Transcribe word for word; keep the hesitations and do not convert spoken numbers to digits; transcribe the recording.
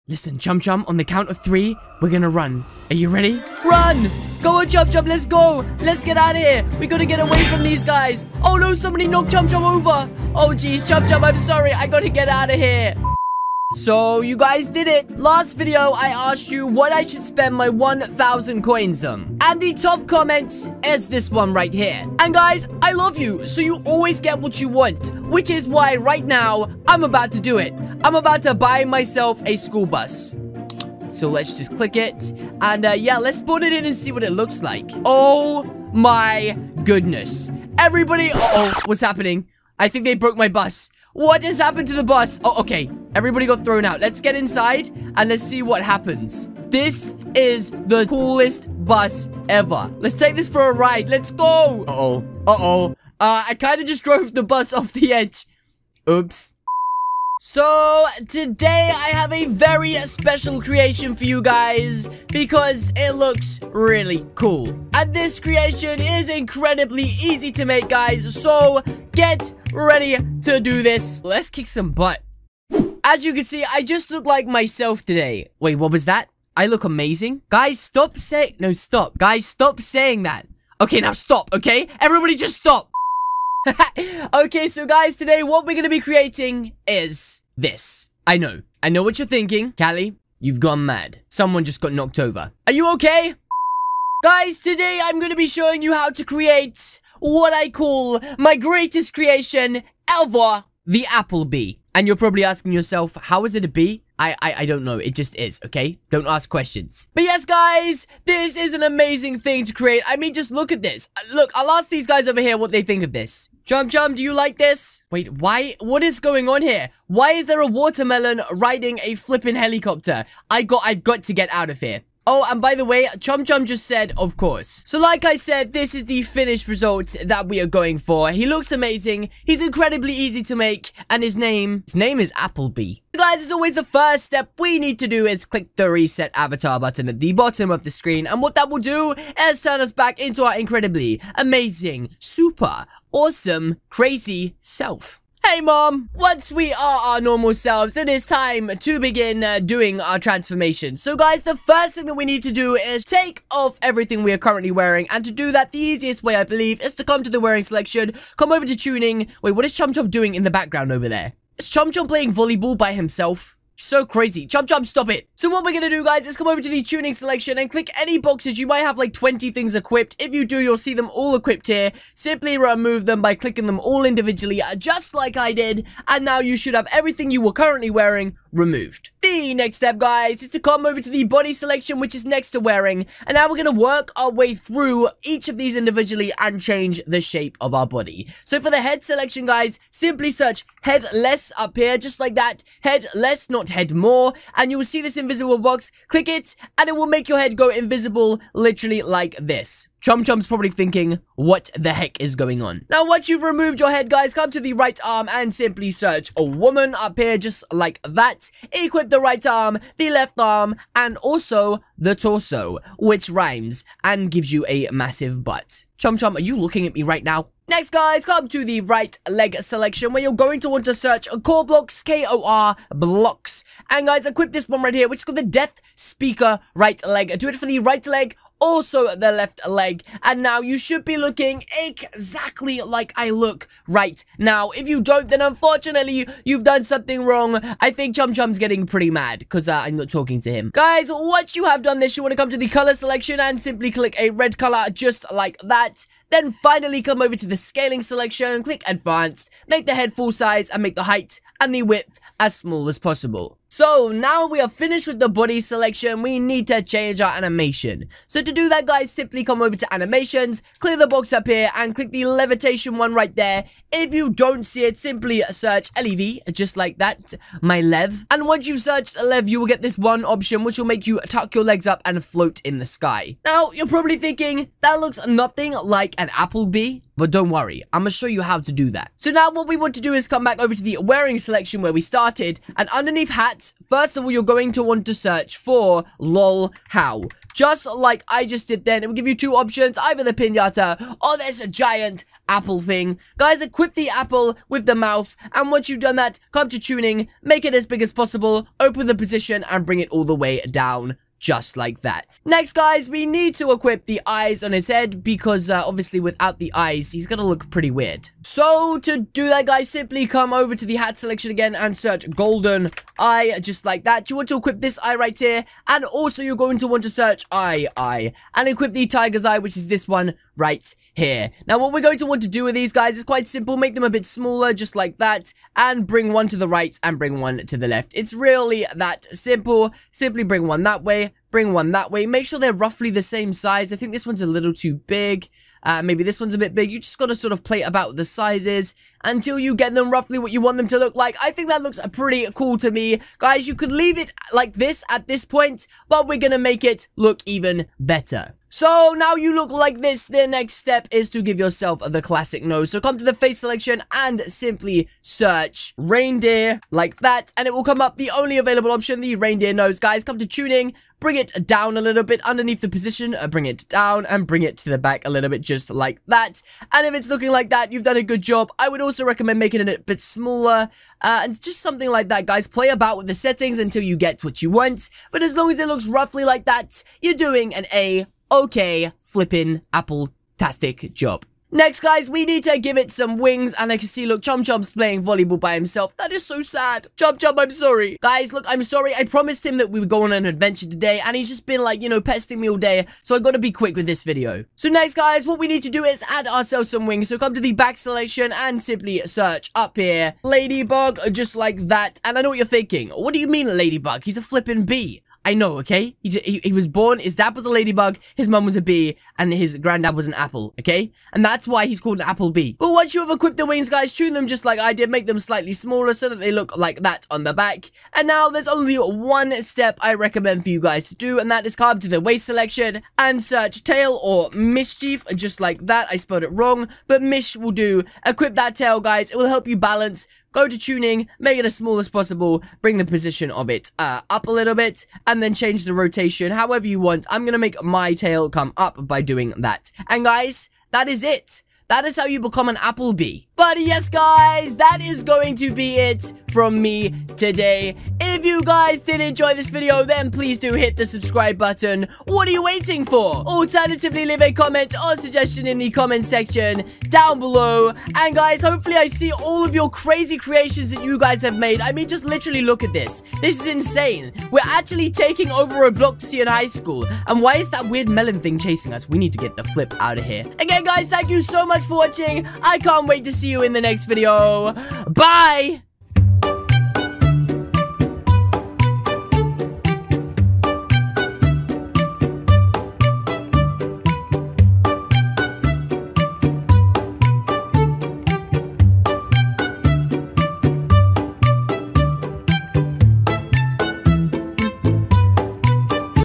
Listen, Chum Chum, on the count of three, we're gonna run. Are you ready? Run! Go on, Chum Chum, let's go! Let's get out of here! We gotta get away from these guys! Oh no, somebody knocked Chum Chum over! Oh jeez, Chum Chum, I'm sorry, I gotta get out of here! So, you guys did it! Last video, I asked you what I should spend my one thousand coins on. And the top comment is this one right here. And guys, I love you, so you always get what you want. Which is why, right now, I'm about to do it. I'm about to buy myself a school bus. So let's just click it. And uh, yeah, let's put it in and see what it looks like. Oh my goodness. Everybody, uh-oh, what's happening? I think they broke my bus. What has happened to the bus? Oh, okay. Everybody got thrown out. Let's get inside and let's see what happens. This is the coolest bus ever. Let's take this for a ride. Let's go. Uh-oh. Uh-oh. Uh, I kind of just drove the bus off the edge. Oops. So, today I have a very special creation for you guys because it looks really cool. And this creation is incredibly easy to make, guys, so get ready to do this. Let's kick some butt. As you can see, I just look like myself today. Wait, what was that? I look amazing? Guys, stop saying- No, stop. Guys, stop saying that. Okay, now stop, okay? Everybody just stop. Okay, so guys, today what we're gonna be creating is this. I know. I know what you're thinking. Callie, you've gone mad. Someone just got knocked over. Are you okay? Guys, today I'm gonna be showing you how to create what I call my greatest creation ever, the apple bee. And you're probably asking yourself, how is it a bee? I, I, I don't know. It just is, okay? Don't ask questions. But yes, guys, this is an amazing thing to create. I mean, just look at this. Look, I'll ask these guys over here what they think of this. Chum Chum, do you like this? Wait, why? What is going on here? Why is there a watermelon riding a flippin' helicopter? I got, I've got to get out of here. Oh, and by the way, Chum Chum just said, of course. So like I said, this is the finished result that we are going for. He looks amazing, he's incredibly easy to make, and his name, his name is Applebee. Guys, as always, the first step we need to do is click the reset avatar button at the bottom of the screen, and what that will do is turn us back into our incredibly amazing, super, awesome, crazy self. Hey mom, once we are our normal selves, it is time to begin uh, doing our transformation. So guys, the first thing that we need to do is take off everything we are currently wearing, and to do that, the easiest way I believe is to come to the wearing selection, come over to tuning. Wait, what is Chum Chum doing in the background over there? Is Chum Chum playing volleyball by himself? So crazy. Chum Chum, stop it. So what we're gonna do, guys, is come over to the tuning selection and click any boxes. You might have like twenty things equipped. If you do, you'll see them all equipped here. Simply remove them by clicking them all individually, just like I did. And now you should have everything you were currently wearing removed. The next step, guys, is to come over to the body selection, which is next to wearing. And now we're gonna work our way through each of these individually and change the shape of our body. So for the head selection, guys, simply search head less up here, just like that. Head less, not head more, and you will see this invisible box. Click it and it will make your head go invisible, literally like this. Chum Chum's probably thinking, what the heck is going on? Now, once you've removed your head, guys, come to the right arm and simply search a woman up here, just like that. Equip the right arm, the left arm, and also the torso, which rhymes and gives you a massive butt. Chum Chum, are you looking at me right now? Next, guys, come to the right leg selection where you're going to want to search core blocks, K O R blocks. And guys, equip this one right here, which is called the Death Speaker right leg. Do it for the right leg, also the left leg. And now you should be looking exactly like I look right now. If you don't, then unfortunately, you've done something wrong. I think Chum Chum's getting pretty mad because uh, I'm not talking to him. Guys, once you have done this, you want to come to the color selection and simply click a red color just like that. Then finally come over to the scaling selection, click advanced, make the head full size and make the height and the width as small as possible. So now we are finished with the body selection, we need to change our animation. So to do that, guys, simply come over to animations, clear the box up here and click the levitation one right there. If you don't see it, simply search L E V, just like that, my lev. And once you've searched lev, you will get this one option which will make you tuck your legs up and float in the sky. Now, you're probably thinking, that looks nothing like an apple bee. But don't worry, I'm gonna show you how to do that. So now what we want to do is come back over to the wearing selection where we started, and underneath hats, first of all, you're going to want to search for lol how. Just like I just did then, it will give you two options, either the pinata or there's a giant apple thing. Guys, equip the apple with the mouth, and once you've done that, come to tuning, make it as big as possible, open the position, and bring it all the way down. Just like that. Next, guys, we need to equip the eyes on his head because uh, obviously without the eyes, he's gonna look pretty weird. So to do that, guys, simply come over to the hat selection again and search golden eye, just like that. You want to equip this eye right here, and also you're going to want to search eye, eye, and equip the tiger's eye, which is this one right here. Now, what we're going to want to do with these guys is quite simple. Make them a bit smaller, just like that, and bring one to the right and bring one to the left. It's really that simple. Simply bring one that way, bring one that way. Make sure they're roughly the same size. I think this one's a little too big. Uh, maybe this one's a bit big. You just got to sort of play about the sizes until you get them roughly what you want them to look like. I think that looks pretty cool to me. Guys, you could leave it like this at this point, but we're going to make it look even better. So now you look like this. The next step is to give yourself the classic nose. So come to the face selection and simply search reindeer like that, and it will come up the only available option, the reindeer nose. Guys, come to tuning, bring it down a little bit underneath the position, uh, bring it down and bring it to the back a little bit, just like that. And if it's looking like that, you've done a good job. I would also recommend making it a bit smaller, uh, and just something like that, guys. Play about with the settings until you get what you want, but as long as it looks roughly like that, you're doing an A okay flippin' apple-tastic job. Next, guys, we need to give it some wings, and I can see, look, Chum Chum's playing volleyball by himself. That is so sad. Chum Chum, I'm sorry. Guys, look, I'm sorry. I promised him that we would go on an adventure today, and he's just been, like, you know, pestering me all day, so I gotta be quick with this video. So next, guys, what we need to do is add ourselves some wings. So come to the back selection and simply search up here, Ladybug, just like that. And I know what you're thinking. What do you mean, Ladybug? He's a flippin' bee. I know, okay? He, he, he was born, his dad was a ladybug, his mum was a bee, and his granddad was an apple, okay? And that's why he's called an apple bee. But once you have equipped the wings, guys, tune them just like I did, make them slightly smaller so that they look like that on the back. And now there's only one step I recommend for you guys to do, and that is come to the waist selection and search tail or mischief, just like that. I spelled it wrong, but mish will do. Equip that tail, guys. It will help you balance. Go to tuning, make it as small as possible, bring the position of it uh, up a little bit, and then change the rotation however you want. I'm going to make my tail come up by doing that. And guys, that is it. That is how you become an apple bee. But yes, guys, that is going to be it from me today. If you guys did enjoy this video, then please do hit the subscribe button. What are you waiting for? Alternatively, leave a comment or suggestion in the comment section down below. And guys, hopefully I see all of your crazy creations that you guys have made. I mean, just literally look at this. This is insane. We're actually taking over Robloxian High School. And why is that weird melon thing chasing us? We need to get the flip out of here. Again, guys, thank you so much for watching. I can't wait to see you in the next video. Bye!